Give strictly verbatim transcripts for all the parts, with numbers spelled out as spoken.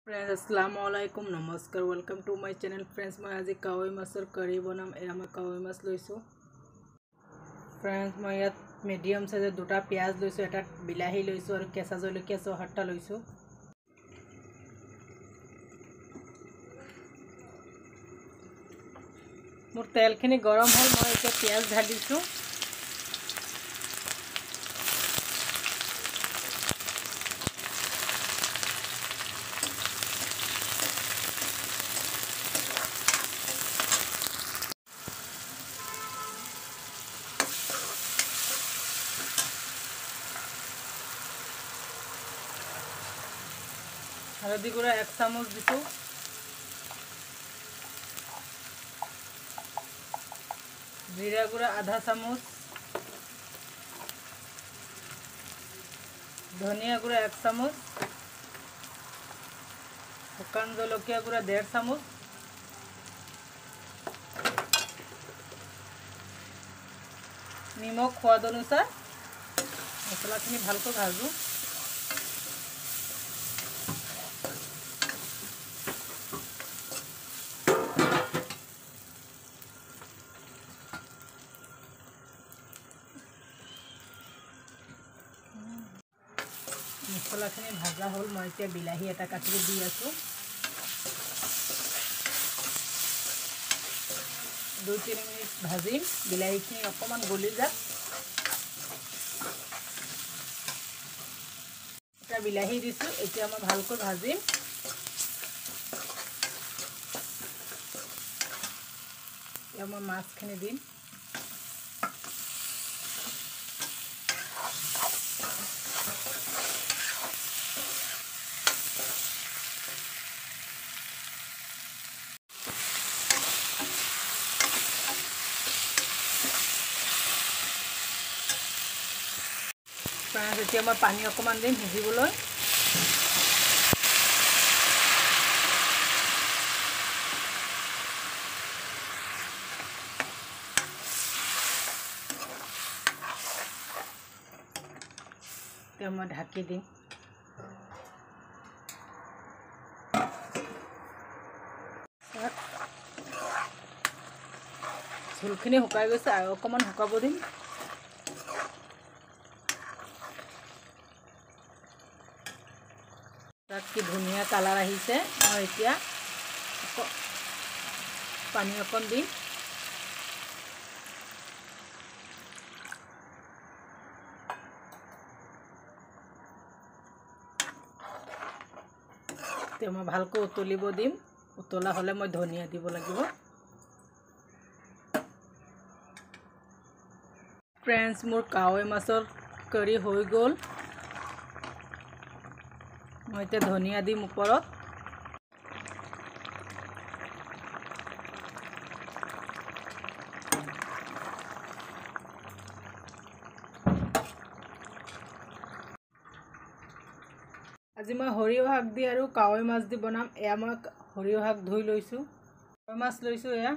Friends अस्सलाम वालेकुम नमस्कार welcome to my channel. Friends मैं आज कावई माछर करी बनाम एया मैं कावई माछ लैसो। फ्रेंड्स मैं इतना मीडियम साइजर दुटा पियाज लैसो, एटा बिलाही लैसो और केঁচা जलकिया छह सातटा लैसो। मोर तेलखिनि गरम हल, मैं এতিয়া पियाज ढालिছো। हलदी गुड़ा एक चामच दिसो, जीरा गुड़ा आधा चामच, धनिया गुड़ा एक चामच, शुकान जलकिया गुड़ा डेढ़ चामच, निमक स्वाद अनुसार। मसलाखिनि भालকৈ भाजो। मसलाखिनि भाजा हल, मैं এতিয়া बिलाही এটা কাটি দি আছো। দুই তিনি মিনিট ভাজিম, বিলাহীখিনি অকমান গলি যাক। এটা বিলাহী দিছো, এতিয়া মই ভালকৈ ভাজিম। এতিয়া মই মাছখিনি দিম। এতিয়া মই পানী অকমান দিম সিজিবলৈ। এতিয়া মই ঢাকি দিম। ঝোলখিনি শুকাই গৈছে আৰু অকমান শুকাব দিম। কি ধুনীয়া কালাৰ আহিছে। মই এতিয়া পানী অকণ দিম। এতিয়া মই ভালকৈ উতলিব দিম। উতলা হ'লে মই ধনিয়া দিব লাগিব। ফ্ৰেন্ডছ মোৰ কাৱৈ মাছৰ কাৰি হৈ গ'ল। মই এতিয়া ধনিয়া দিম ওপৰত। আজি মই সৰিয়হ শাক দি আৰু কাৱৈ মাছ দি বনাম। এয়া মই সৰিয়হ শাক ধুই লৈছো, কাৱৈ মাছ লৈছো। এয়া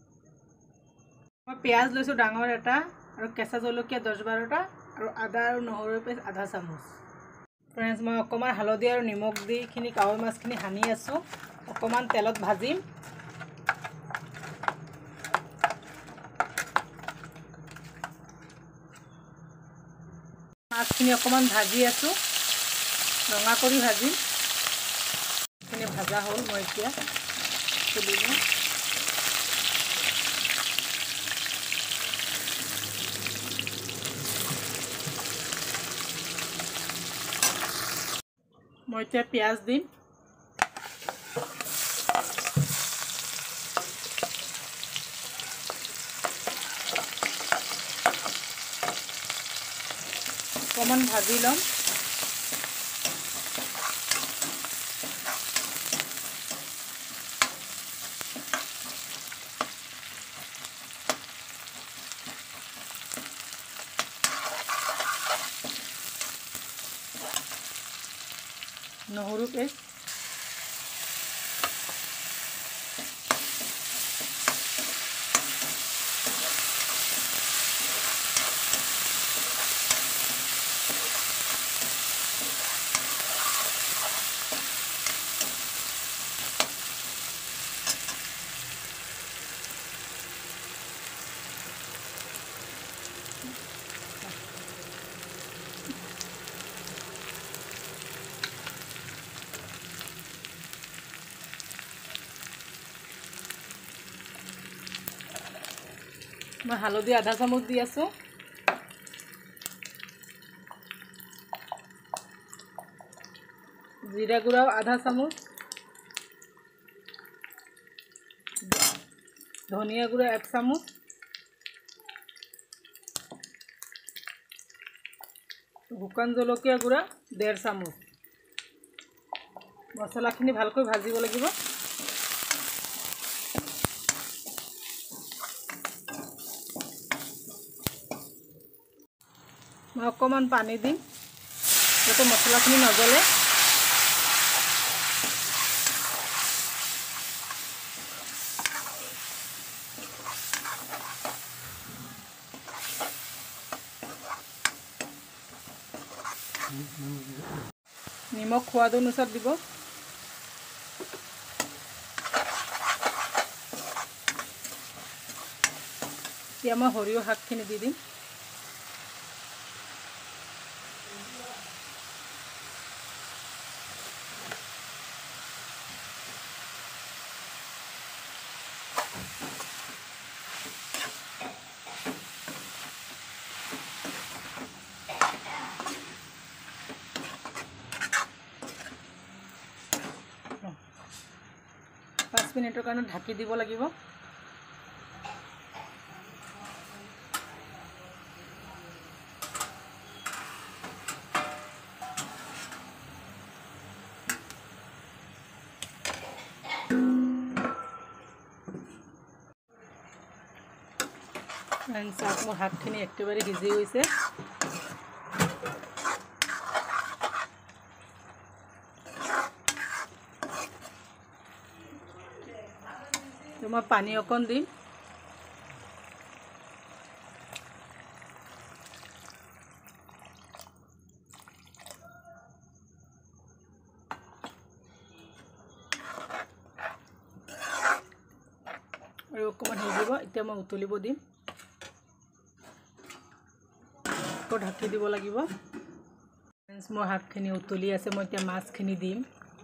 মই পিয়াজ লৈছো ডাঙৰ এটা আৰু কেঁচা জলকিয়া দহ বাৰটা আৰু আদা আৰু নহৰুৰ পেষ্ট আধা চামুচ। ফ্ৰেন্ডছ মই অকমান হালধি আৰু নিমখ দি খিনি কাৱৈ মাছখিনি সানি আছো। অকমান তেলত ভাজিম। মাছখিনি অকমান ভাজি আছো, ৰঙা কৰি ভাজিম। খিনি ভাজা হ'ল, মই এতিয়া তুলি দিম। মই এতিয়া পিয়াজ দিম। অকমান ভাজি ল'ম। নহৰু পেষ্ট, मैं हालधि आधा चामच दी आसो जीरा गुड़ा आधा चामच धनिया गुड़ा एक चामच শুকান জলকীয়া গুড়া डेढ़ চামচ মছলাখিনি ভালকৈ ভাজিব লাগিব মই অকমান পানী দিম যাতে মছলাখিনি নজ্বলে নিমখ সোৱাদ অনুসাৰ দিব এতিয়া মই সৰিয়হ শাকখিনি দি দিম पाँच मिनिटर कारण ढाकी দিব লাগিব চাওক মোৰ শাকখিনি একেবাৰে সিজি গৈছে मैं पानी अकन दी और अकमान सिजिब इतना मैं उतलिब दिम तो ढाकी দিব লাগিব फ्रेंड्स मोर शाकखिनि उतली आछे मैं इतना माछखिनि दिम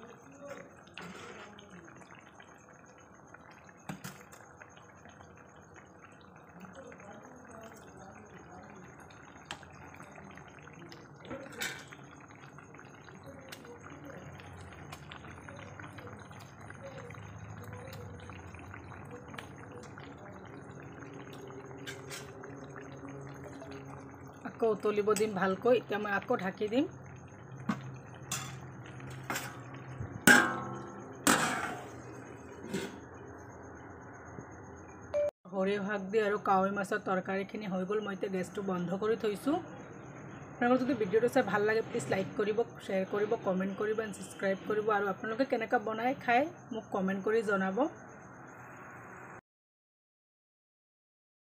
আকৌ উতলিব দিম ভালকৈ এতিয়া মই আকৌ ঢাকি দিম সৰিয়হ শাক দি আৰু কাৱৈ মাছৰ তৰকাৰীখিনি হৈ গ'ল মই এতিয়া গেছটো বন্ধ কৰি থৈছোঁ আপোনালোকৰ যদি ভিডিঅ'টো চাই ভাল লাগে প্লিজ লাইক কৰিব শ্বেয়াৰ কৰিব কমেণ্ট কৰিব এণ্ড ছাবস্ক্ৰাইব কৰিব আৰু আপোনালোকে কেনেকৈ বনাই খায় মোক কমেণ্ট কৰি জনাব।